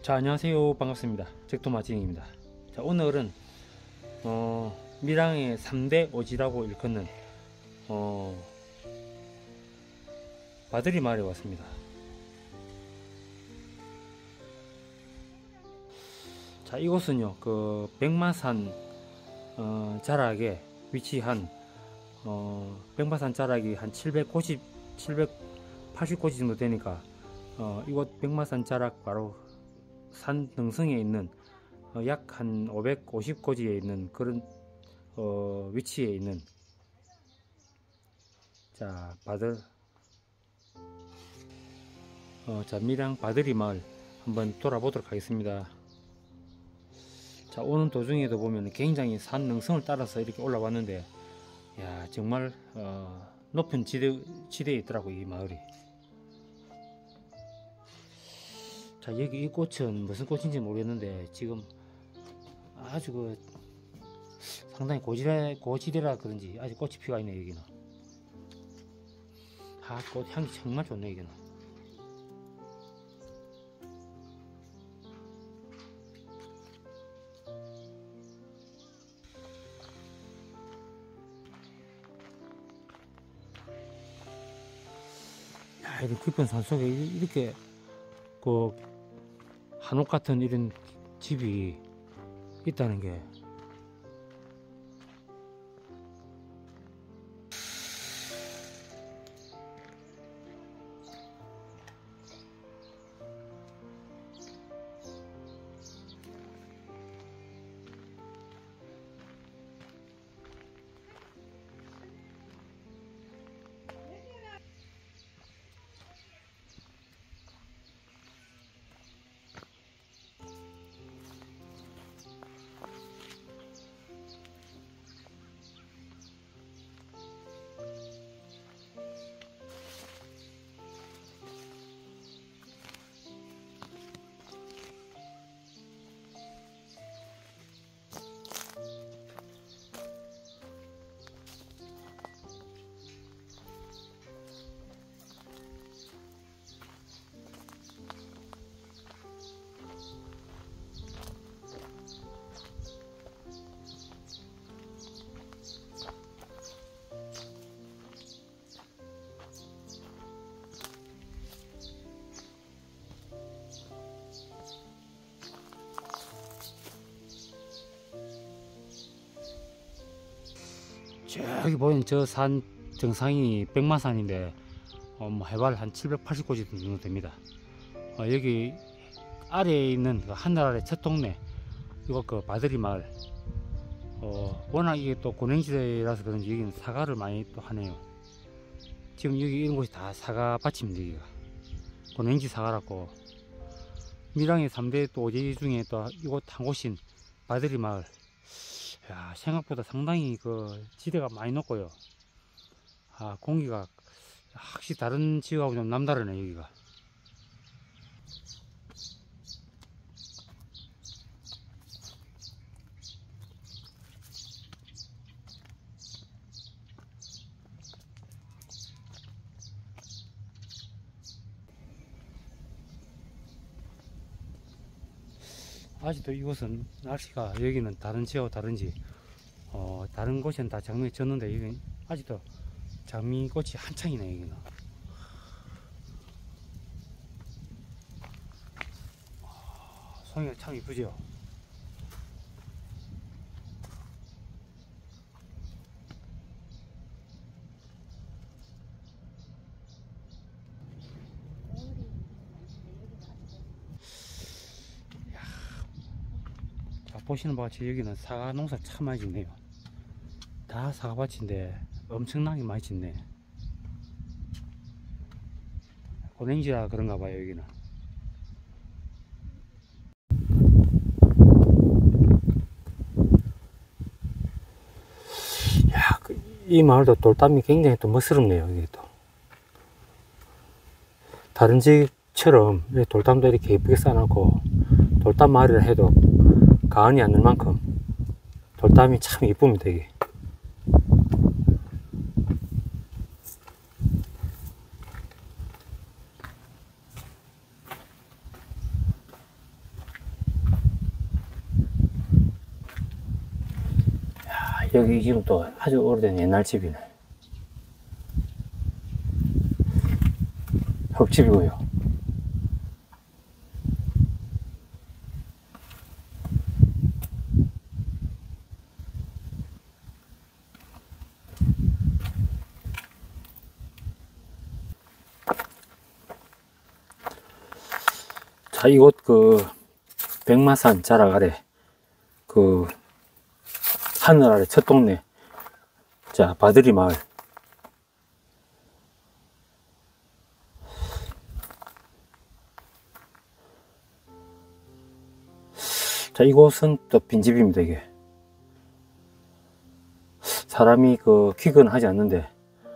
자, 안녕하세요. 반갑습니다. 잭토마진입니다. 자, 오늘은 밀양의 3대 오지라고 일컫는 바드리 마을에 왔습니다. 자, 이곳은요 그 백마산 자락에 위치한 백마산 자락이 한 780고지 정도 되니까 이곳 백마산 자락 바로 산 등성에 있는 약 한 550고지에 있는 그런 위치에 있는 자 밀양 바드리 마을 한번 돌아보도록 하겠습니다. 자, 오는 도중에도 보면 굉장히 산 능성을 따라서 이렇게 올라왔는데, 야, 정말 높은 지대에 있더라고 이 마을이. 자, 여기 이 꽃은 무슨 꽃인지 모르겠는데 지금 아주 상당히 고지대라 그런지 아직 꽃이 피가 있네. 여기는 꽃 향이 정말 좋네. 여기는 이런 깊은 산속에 이렇게 그 한옥 같은 이런 집이 있다는 게 저기 보이는 저 산 정상이 백마산인데 해발 한 780고지 정도 됩니다. 여기 아래에 있는 그 한달 아래 첫 동네 이거 그 바드리 마을, 워낙 이게 또 고냉지대라서 그런지 여기는 사과를 많이 또 하네요. 지금 여기 이런 곳이 다 사과 밭입니다. 여기가 고냉지 사과라고. 밀양의 3대 또 오지 중에 또 이곳 한 곳인 바드리 마을, 야, 생각보다 상당히 그 지대가 많이 높고요. 공기가 확실히 다른 지역하고 좀 남다르네 여기가. 아직도 이곳은 날씨가, 여기는 다른 지역하고 다른지 다른 곳은 다 장미가 졌는데 여기는 아직도 장미꽃이 한창이네. 여기는 송이가 참 이쁘죠. 자, 보시는 바와 같이 여기는 사과 농사 참 많이 짓네요. 다 사과밭인데 엄청나게 많이 짓네. 고냉지라 그런가 봐요 여기는. 야, 이 마을도 돌담이 굉장히 또 멋스럽네요. 이게 또 다른 집처럼 돌담도 이렇게 예쁘게 쌓아놓고, 돌담 마을이라 해도 가언이 않을 만큼 돌담이 참 이쁩니다. 이게 여기 지금 또 아주 오래된 옛날 집이네. 흙집이고요. 자, 이곳 그 백마산 자락 아래 그 하늘 아래 첫 동네, 자, 바드리 마을. 자, 이곳은 또 빈집입니다. 이게 사람이 그 귀근하지 않는데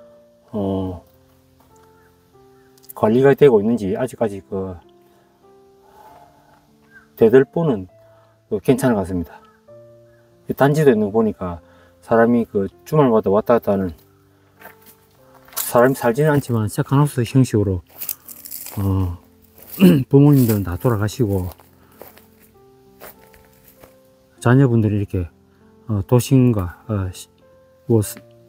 관리가 되고 있는지 아직까지 그 대들보는 괜찮은 것 같습니다. 단지도 있는 거 보니까 사람이 그 주말마다 왔다 갔다 하는, 사람이 살지는 않지만 세컨하우스 형식으로 부모님들은 다 돌아가시고 자녀분들이 이렇게 도심과 요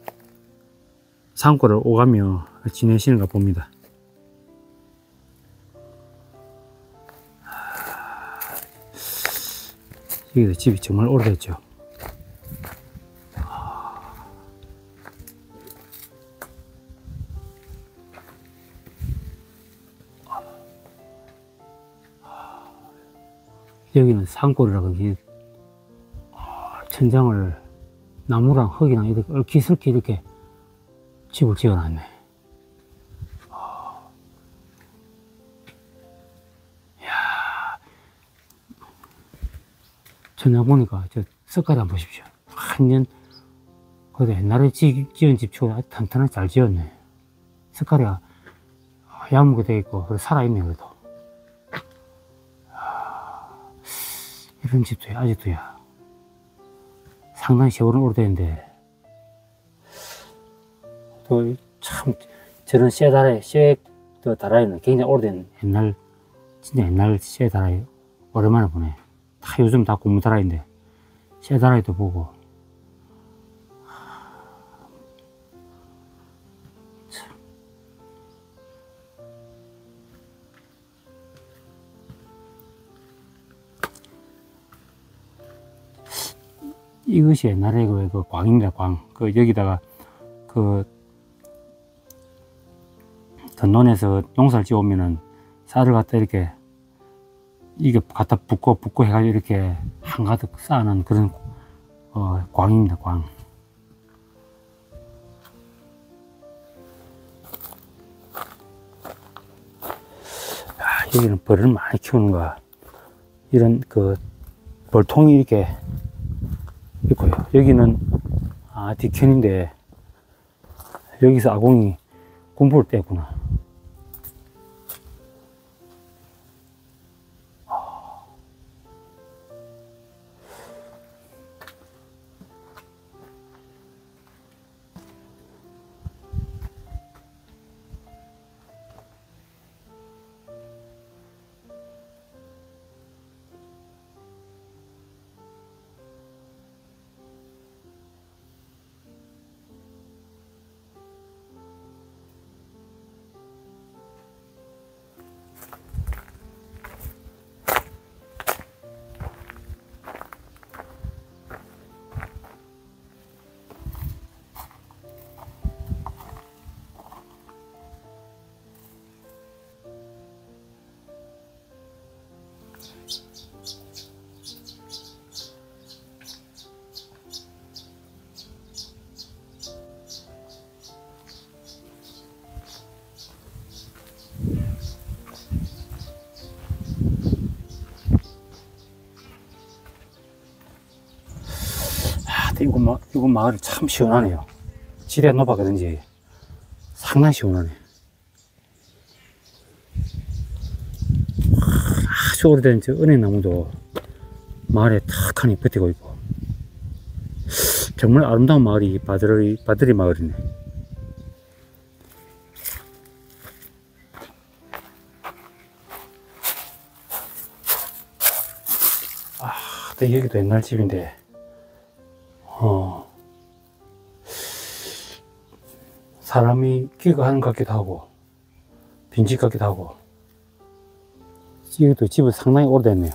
산골을 오가며 지내시는가 봅니다. 여기도 집이 정말 오래됐죠. 여기는 산골이라고 천장을 나무랑 흙이랑 이렇게 얽히설키 이렇게 집을 지어놨네. 이야, 천장 보니까 저 석가리 한번 보십시오. 완전 그래도 옛날에 지은 집치고 아주 탄탄하게 잘 지었네. 석가리가 야무게 되어 있고 그래도 살아있네. 그래도 이런 집도 아직도야 상당히 세월은 오래됐는데, 또 참 저런 쇠 다라이는 굉장히 오래된 옛날, 진짜 옛날 쇠 다라이 오랜만에 보네. 다 요즘 다 고무 다라이인데 쇠 다라이도 보고. 이것이 옛날에 그 광입니다. 광. 그 여기다가 그 던논에서 농사를 지어오면은 쌀을 갖다 이렇게 이게 갖다 붓고 해가지고 이렇게 한가득 쌓아놓은 그런 광입니다. 광. 여기는 벌을 많이 키우는 거야. 이런 그 벌통이 이렇게 있고요. 여기는 뒤편인데 여기서 아궁이 군부를 떼구나. 이곳 마을이 참 시원하네요. 지대 높아가 그런지 상당히 시원하네. 아주 오래된 저 은행나무도 마을에 탁하니 버티고 있고, 정말 아름다운 마을이 바드리 마을이네. 여기도 옛날 집인데 사람이 기거하는 것 같기도 하고 빈집 같기도 하고. 이것도 집을 상당히 오래됐네요.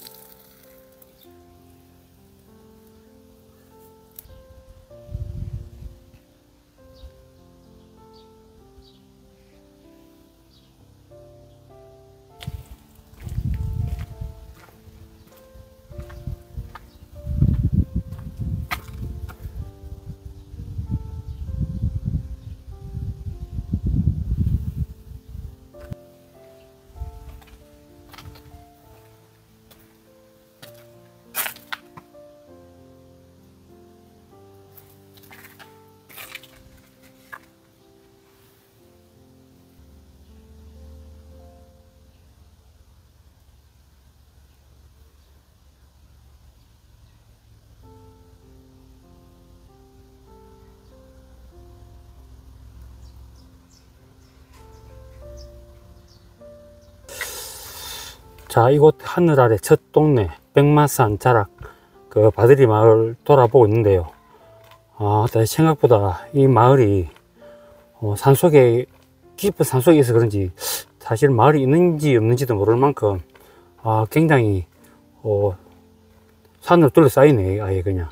자, 이곳 하늘 아래 첫 동네 백마산 자락 그 바드리 마을 돌아보고 있는데요. 생각보다 이 마을이 산속에 깊은 산속에 있어서 그런지 사실 마을이 있는지 없는지도 모를 만큼 굉장히 산으로 둘러싸이네. 아예 그냥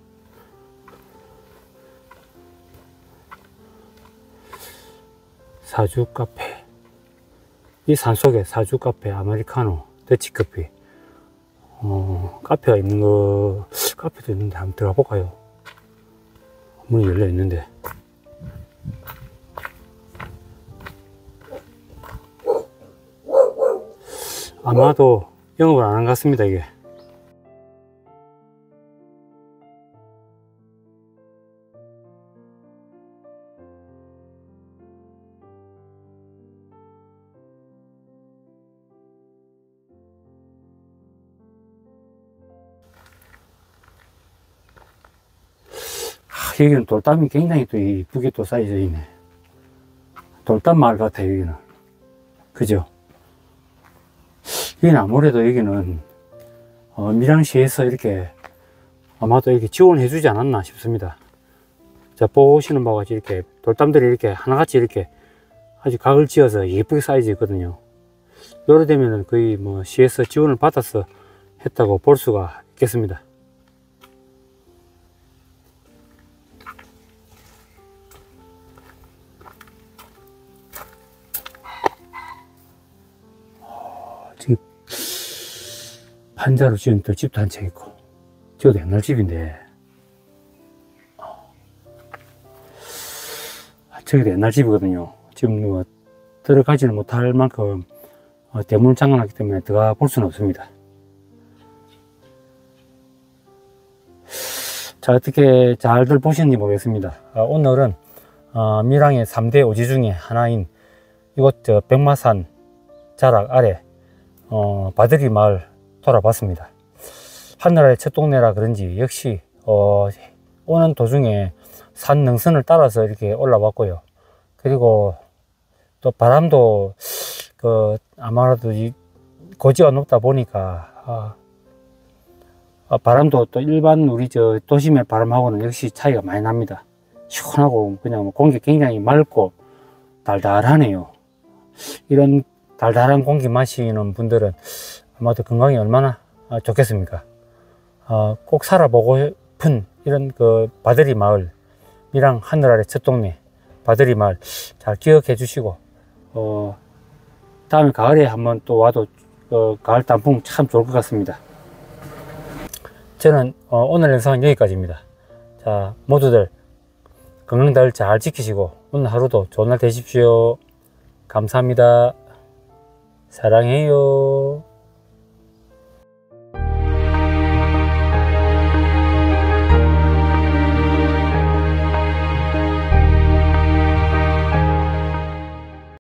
사주 카페, 이 산속에 사주 카페, 아메리카노, 더치커피, 카페가 있는 거, 카페도 있는데 한번 들어가 볼까요? 문이 열려 있는데. 아마도 영업을 안 한 것 같습니다, 이게. 여기는 돌담이 굉장히 또 이쁘게 또 쌓여져 있네. 돌담 마을 같아요, 여기는. 그죠? 여기는 아무래도 여기는 밀양시에서 이렇게 아마도 이렇게 지원해 주지 않았나 싶습니다. 자, 보시는 바와 같이 이렇게 돌담들이 이렇게 하나같이 이렇게 아주 각을 지어서 예쁘게 쌓여져 있거든요. 요래 되면은 거의 뭐 시에서 지원을 받아서 했다고 볼 수가 있겠습니다. 지금 판자로 지은 또 집도 한 채 있고, 저도 옛날 집인데, 저기도 옛날 집이거든요. 지금 뭐 들어가지는 못할 만큼 대문을 잠가놨기 때문에 들어가 볼 수는 없습니다. 자, 어떻게 잘들 보시는지 모르겠습니다. 오늘은 밀양의 3대 오지 중에 하나인 이곳 백마산 자락 아래 바드리 마을 돌아봤습니다. 하늘 아래 첫 동네라 그런지 역시 오는 도중에 산 능선을 따라서 이렇게 올라왔고요. 그리고 또 바람도 아마도 이 고지가 높다 보니까 바람도 또 일반 우리 도심의 바람하고는 역시 차이가 많이 납니다. 시원하고 그냥 공기 굉장히 맑고 달달하네요. 이런 달달한 공기 마시는 분들은 아마도 건강이 얼마나 좋겠습니까? 꼭 살아보고 싶은 이런 바드리 마을, 밀양 하늘 아래 첫 동네 바드리 마을 잘 기억해 주시고 다음에 가을에 한번 또 와도 가을 단풍 참 좋을 것 같습니다. 저는 오늘 영상은 여기까지입니다. 자, 모두들 건강들 잘 지키시고 오늘 하루도 좋은 날 되십시오. 감사합니다. 사랑해요.